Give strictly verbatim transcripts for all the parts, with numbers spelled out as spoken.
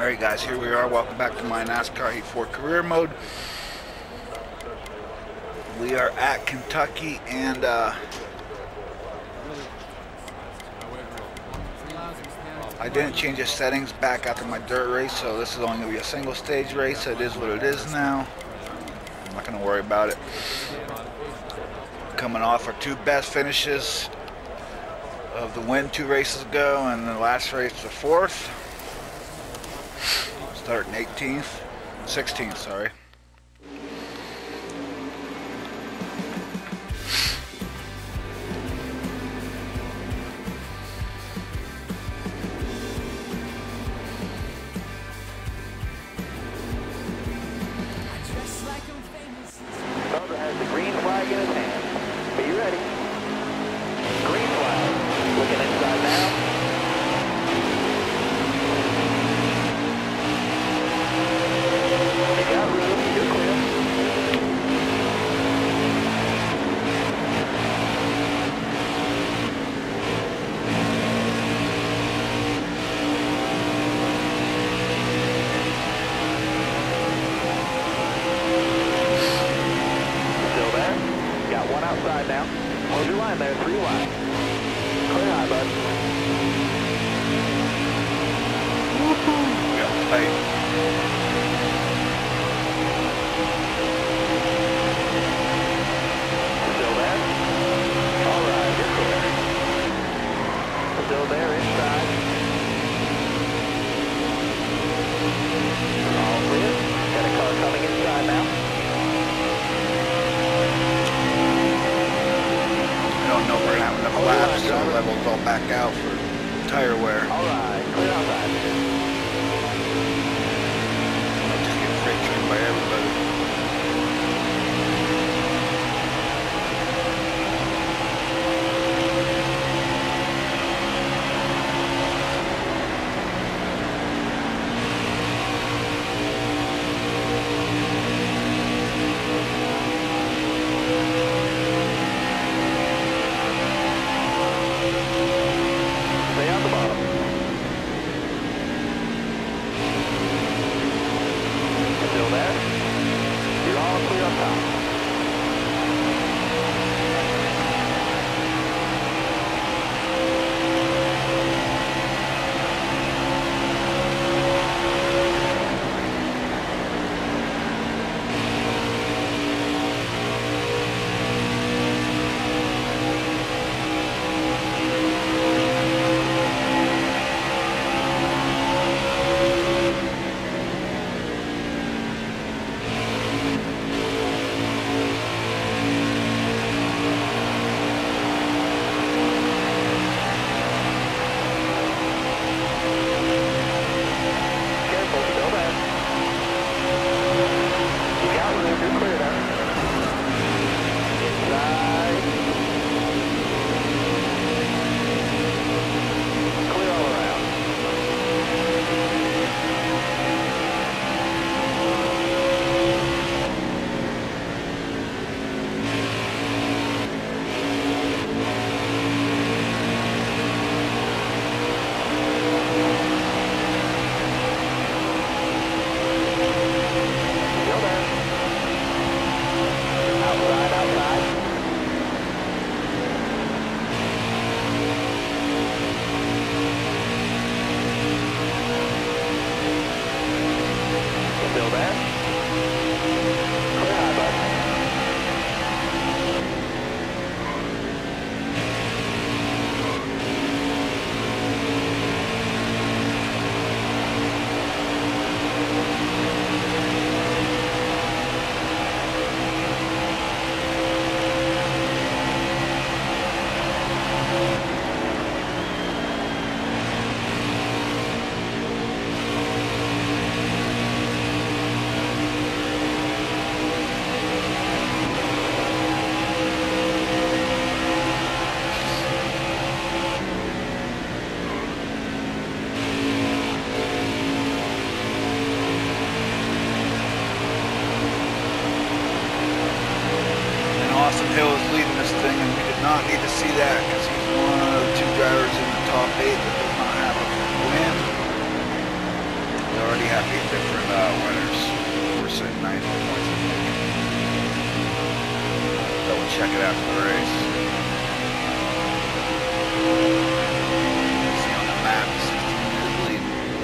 Alright guys, here we are. Welcome back to my NASCAR Heat four career mode. We are at Kentucky and uh, I didn't change the settings back after my dirt race, so this is only going to be a single stage race. It is what it is now. I'm not going to worry about it. Coming off our two best finishes of the win two races ago, and the last race the fourth. Starting eighteenth, sixteenth, sorry. Bubba has the green flag in his hand. Be ready. Green flag. Looking inside now. You got room. You're clear. Still there. Got one outside now. Hold your line there. Three wide. Clear high, bud. Yeah, tight. Still there? All right, you're clear. Still there, inside. All clear. Got a car coming inside now. I don't know if we're going to have enough laps, so the levels all back out for tire wear. All right, clear outside. I'll just get freight trained by everybody. Stay on the bottom. Still there? different uh, winners. We're sitting ninety-four points, I think. Double check it after the race. See on the map, sixteen minute lead.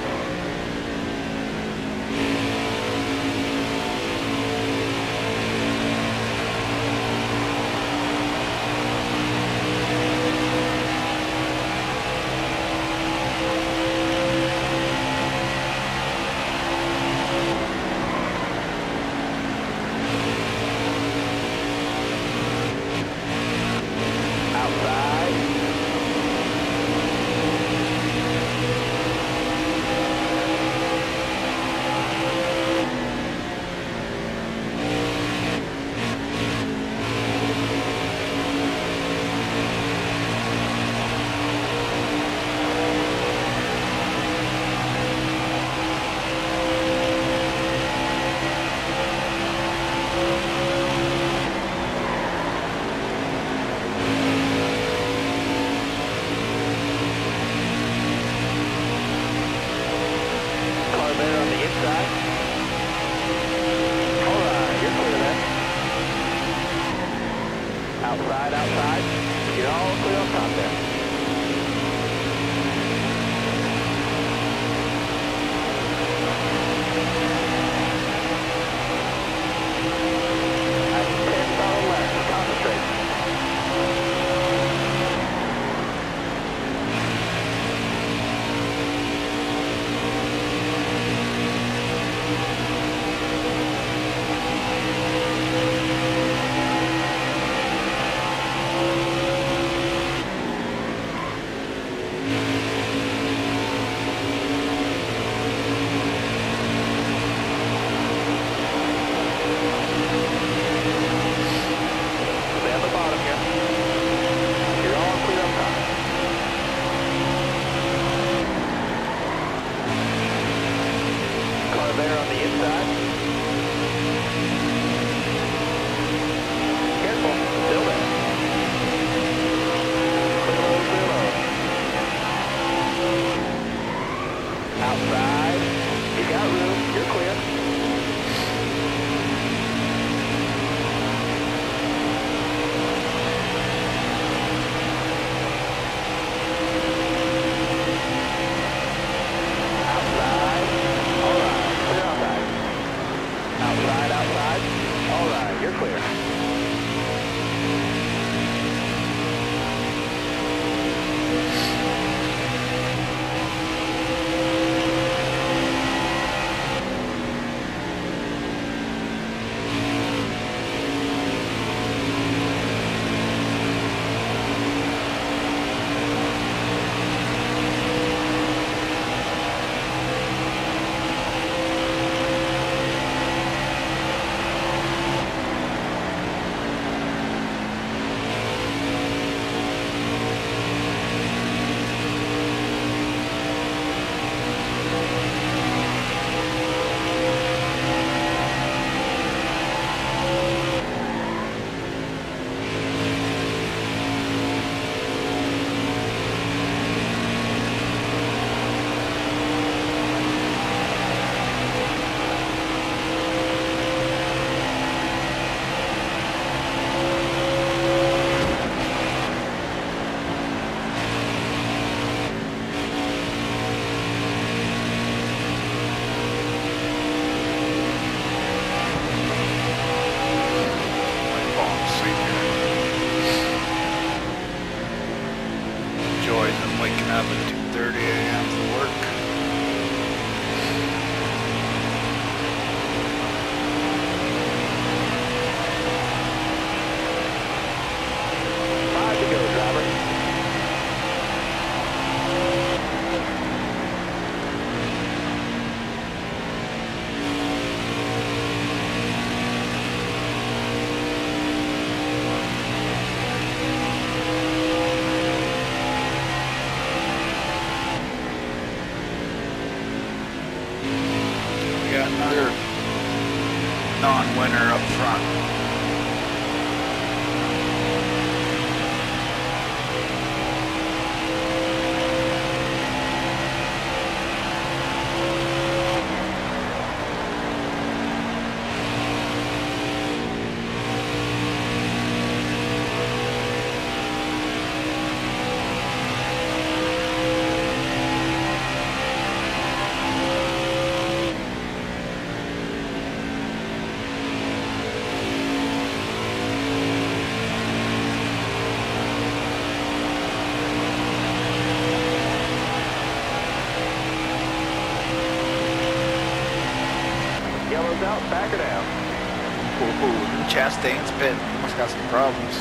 Outside, outside. You're all clear on top there. That's ten solid laps. Concentrate. There on the inside. Careful, still there. Clear low, clear low. Outside. You got room, you're clear. Outside, outside. All right, you're clear. Waking up at two thirty a m for work. Five to go, driver. close out, back her down. Ooh, ooh, Chastain's pit. Almost got some problems.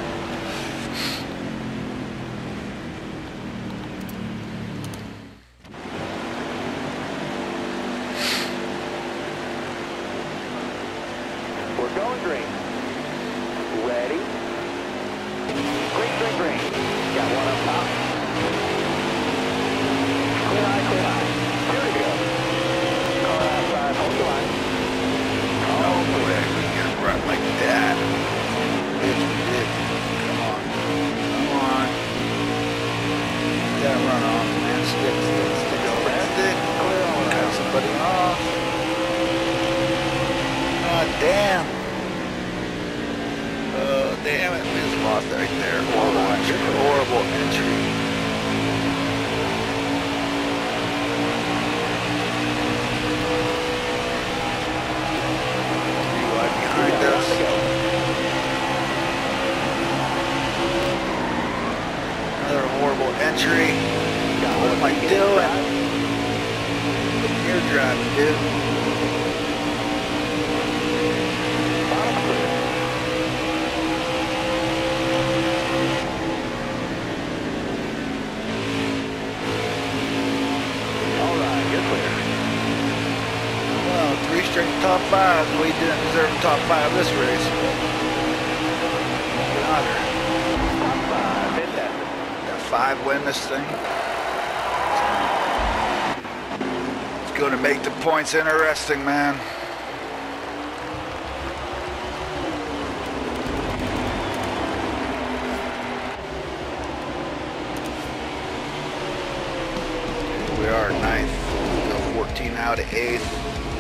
We're going green. Ready? Green, green, green. Got one up top. Clear eye, clear eye. Two to go. Car outside, hold the line. No way we can run like that. Bitch, we did. Come on. Come on. Get that run off, man. Stick, stick, stick, stick, stick. Cut somebody off. God damn. Oh, damn it. We just lost right there. Horrible entry. Horrible entry. Three wide behind us. Another horrible entry. What am I doing? You're driving, dude. Three straight top fives. We didn't deserve a top five this race. Got her. Top five, fantastic. Got five win this thing. It's going to make the points interesting, man. Here we are, ninth. Go fourteen out of eighth.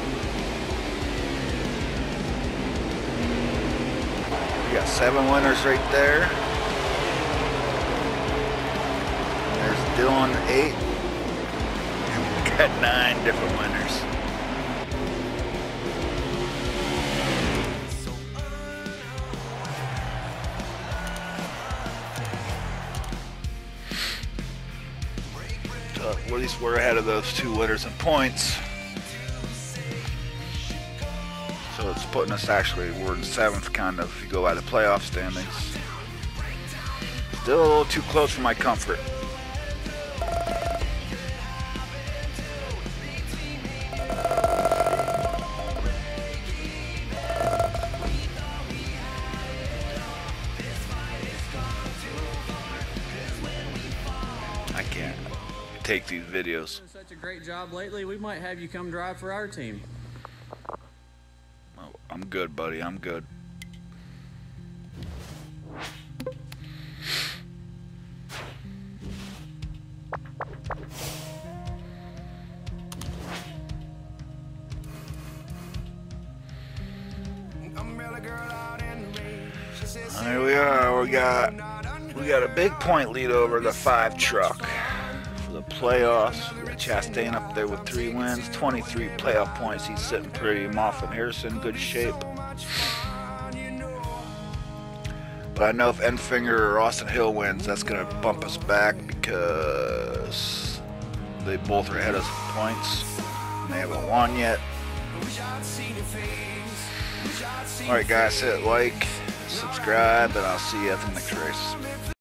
We got seven winners right there. There's Dylan, eight. And we got nine different winners. So at least we're ahead of those two winners in points. So it's putting us actually, we're in seventh kind of, if you go by the playoff standings. Still a little too close for my comfort. I can't take these videos. You've done such a great job lately, we might have you come drive for our team. I'm good, buddy. I'm good. Here we are. We got we got a big point lead over the five truck for the playoffs. We got Chastain up there with three wins, twenty-three playoff points. He's sitting pretty. Moffitt Harrison, good shape. But I know if Enfinger or Austin Hill wins, that's going to bump us back because they both are ahead of us in points. And they haven't won yet. Alright guys, hit like, subscribe, and I'll see you at the next race.